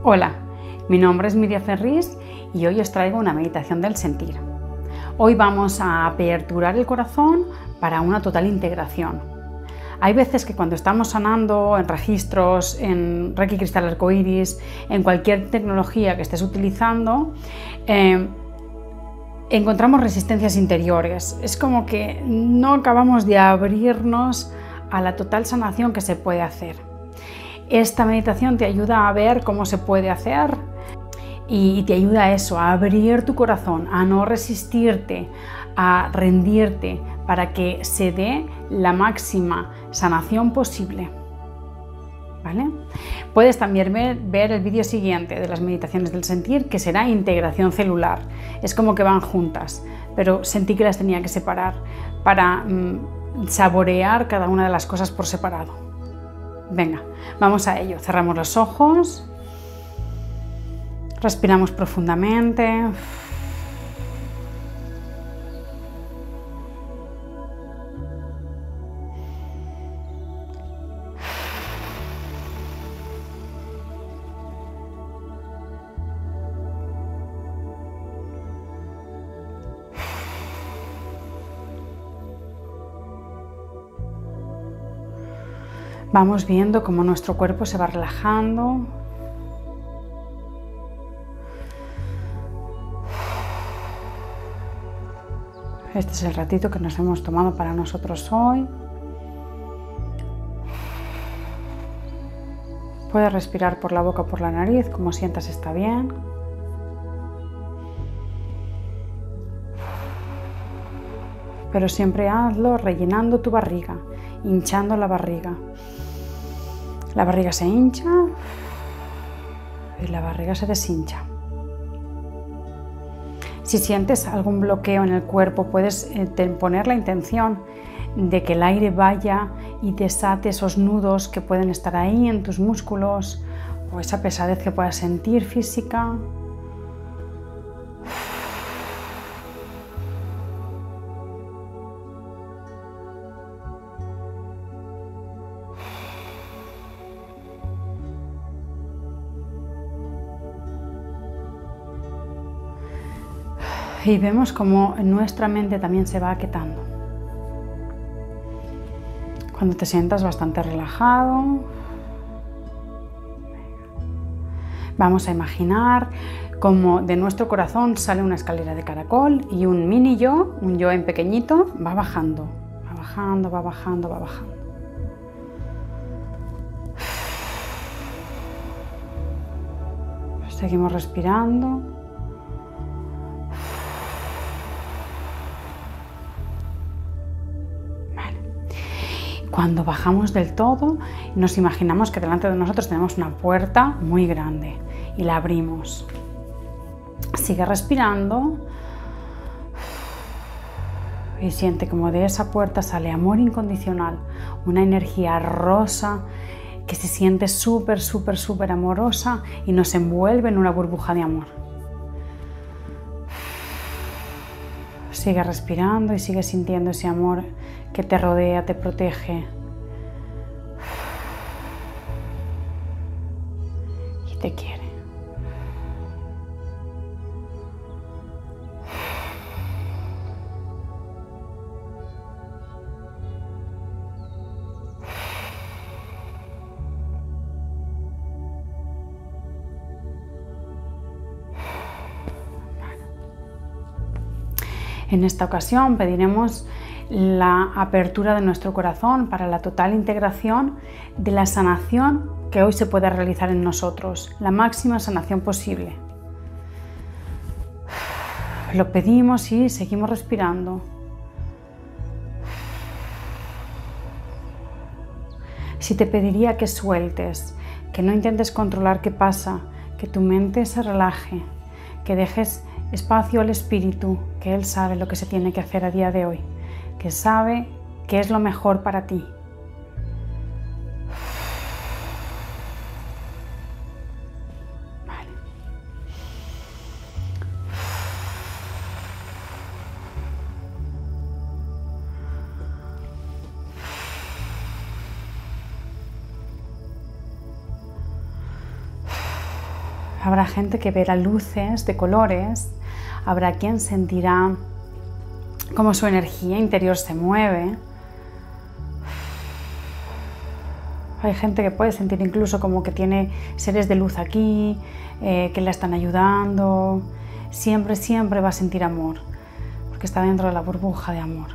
Hola, mi nombre es Miriam Ferris y hoy os traigo una meditación del sentir. Hoy vamos a aperturar el corazón para una total integración. Hay veces que cuando estamos sanando en registros, en Reiki Cristal Arcoiris, en cualquier tecnología que estés utilizando, encontramos resistencias interiores. Es como que no acabamos de abrirnos a la total sanación que se puede hacer. Esta meditación te ayuda a ver cómo se puede hacer y te ayuda a eso, a abrir tu corazón, a no resistirte, a rendirte para que se dé la máxima sanación posible. ¿Vale? Puedes también ver el vídeo siguiente de las meditaciones del sentir, que será integración celular. Es como que van juntas, pero sentí que las tenía que separar para saborear cada una de las cosas por separado. Venga, vamos a ello. Cerramos los ojos, respiramos profundamente. Vamos viendo cómo nuestro cuerpo se va relajando. Este es el ratito que nos hemos tomado para nosotros hoy. Puedes respirar por la boca o por la nariz, como sientas está bien. Pero siempre hazlo rellenando tu barriga, hinchando la barriga. La barriga se hincha y la barriga se deshincha. Si sientes algún bloqueo en el cuerpo, puedes poner la intención de que el aire vaya y desate esos nudos que pueden estar ahí en tus músculos o esa pesadez que puedas sentir física. Y vemos cómo nuestra mente también se va aquietando. Cuando te sientas bastante relajado, vamos a imaginar cómo de nuestro corazón sale una escalera de caracol y un mini yo, un yo en pequeñito, va bajando, va bajando, va bajando, va bajando. Seguimos respirando. Cuando bajamos del todo, nos imaginamos que delante de nosotros tenemos una puerta muy grande y la abrimos. Sigue respirando y siente como de esa puerta sale amor incondicional, una energía rosa que se siente súper, súper, súper amorosa y nos envuelve en una burbuja de amor. Sigue respirando y sigue sintiendo ese amor que te rodea, te protege y te quiere. En esta ocasión pediremos la apertura de nuestro corazón para la total integración de la sanación que hoy se puede realizar en nosotros, la máxima sanación posible. Lo pedimos y seguimos respirando. Si te pediría que sueltes, que no intentes controlar qué pasa, que tu mente se relaje, que dejes espacio al espíritu, que él sabe lo que se tiene que hacer a día de hoy, que sabe qué es lo mejor para ti. Vale. Habrá gente que verá luces de colores, habrá quien sentirá cómo su energía interior se mueve. Hay gente que puede sentir incluso como que tiene seres de luz aquí, que la están ayudando. Siempre, siempre va a sentir amor, porque está dentro de la burbuja de amor.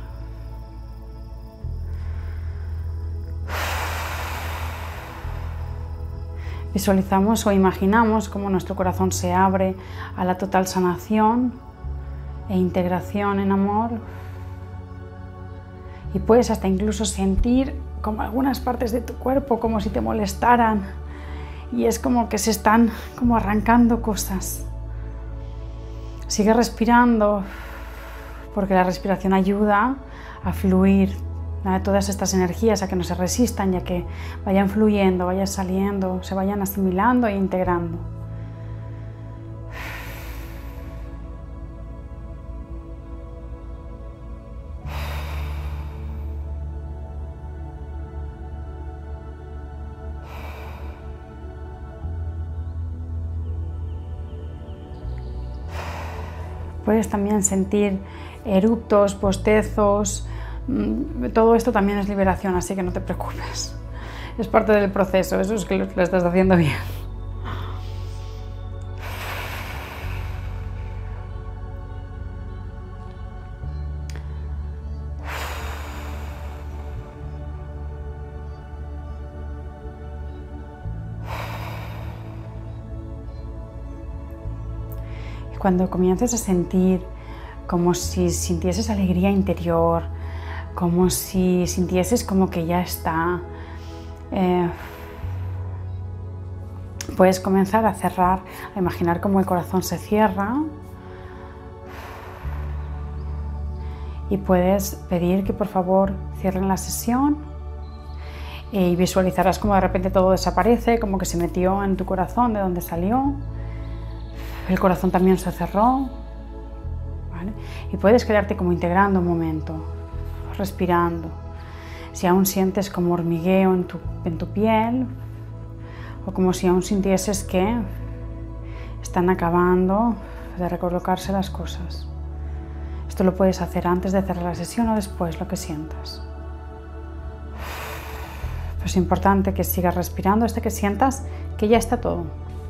Visualizamos o imaginamos cómo nuestro corazón se abre a la total sanación e integración en amor. Y puedes hasta incluso sentir como algunas partes de tu cuerpo como si te molestaran. Y es como que se están como arrancando cosas. Sigue respirando, porque la respiración ayuda a fluir todas estas energías, a que no se resistan y a que vayan fluyendo, vayan saliendo, se vayan asimilando e integrando. Puedes también sentir eruptos, bostezos. Todo esto también es liberación, así que no te preocupes. Es parte del proceso, eso es que lo estás haciendo bien. Y cuando comiences a sentir como si sintieses alegría interior, como si sintieses como que ya está, puedes comenzar a cerrar, a imaginar cómo el corazón se cierra y puedes pedir que por favor cierren la sesión y visualizarás como de repente todo desaparece, como que se metió en tu corazón de donde salió, el corazón también se cerró, ¿vale? Y puedes quedarte como integrando un momento, respirando. Si aún sientes como hormigueo en tu piel o como si aún sintieses que están acabando de recolocarse las cosas. Esto lo puedes hacer antes de cerrar la sesión o después, lo que sientas. Pero es importante que sigas respirando hasta que sientas que ya está todo.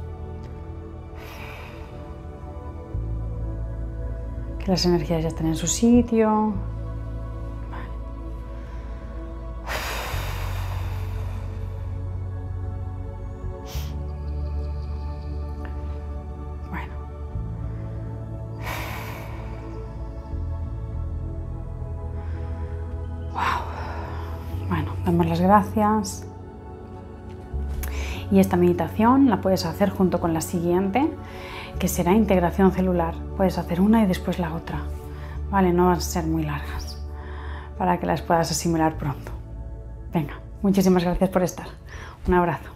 Que las energías ya están en su sitio. Damos las gracias. Y esta meditación la puedes hacer junto con la siguiente, que será integración celular. Puedes hacer una y después la otra, ¿vale? No van a ser muy largas, para que las puedas asimilar pronto. Venga, muchísimas gracias por estar. Un abrazo.